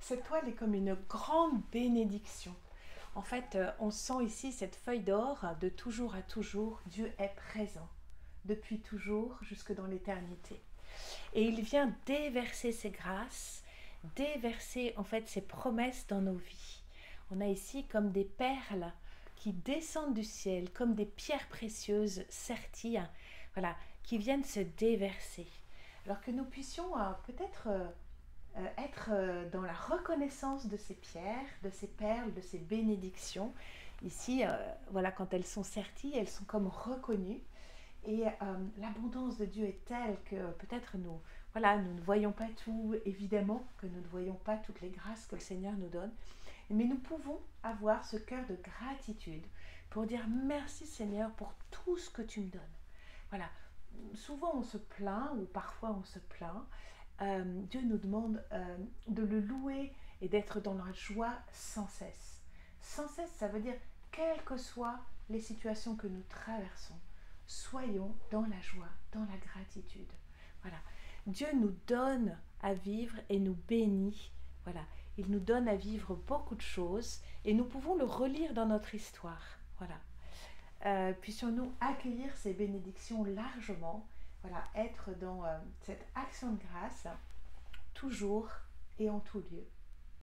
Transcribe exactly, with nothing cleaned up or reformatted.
Cette toile est comme une grande bénédiction. En fait, euh, on sent ici cette feuille d'or de toujours à toujours. Dieu est présent depuis toujours jusque dans l'éternité. Et il vient déverser ses grâces, déverser en fait ses promesses dans nos vies. On a ici comme des perles qui descendent du ciel, comme des pierres précieuses serties, voilà, qui viennent se déverser. Alors que nous puissions euh, peut-être euh, euh, être euh, dans la reconnaissance de ces pierres, de ces perles, de ces bénédictions. Ici, euh, voilà, quand elles sont serties, elles sont comme reconnues. Et euh, l'abondance de Dieu est telle que peut-être nous, voilà, nous ne voyons pas tout, évidemment que nous ne voyons pas toutes les grâces que le Seigneur nous donne, mais nous pouvons avoir ce cœur de gratitude pour dire merci Seigneur pour tout ce que tu me donnes. Voilà, souvent on se plaint ou parfois on se plaint. Euh, Dieu nous demande euh, de le louer et d'être dans la joie sans cesse. Sans cesse, ça veut dire quelles que soient les situations que nous traversons, soyons dans la joie, dans la gratitude. Voilà. Dieu nous donne à vivre et nous bénit. Voilà. Il nous donne à vivre beaucoup de choses et nous pouvons le relire dans notre histoire. Voilà. Euh, puissions-nous accueillir ces bénédictions largement, voilà, être dans euh, cette action de grâce toujours et en tout lieu.